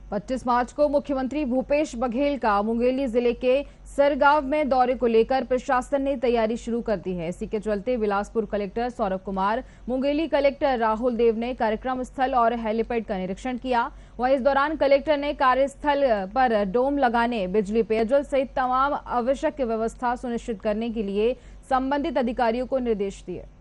25 मार्च को मुख्यमंत्री भूपेश बघेल का मुंगेली जिले के सरगांव में दौरे को लेकर प्रशासन ने तैयारी शुरू कर दी है। इसी के चलते बिलासपुर कलेक्टर सौरभ कुमार, मुंगेली कलेक्टर राहुल देव ने कार्यक्रम स्थल और हेलीपैड का निरीक्षण किया। वहीं इस दौरान कलेक्टर ने कार्यस्थल पर डोम लगाने, बिजली, पेयजल सहित तमाम आवश्यक व्यवस्था सुनिश्चित करने के लिए संबंधित अधिकारियों को निर्देश दिए।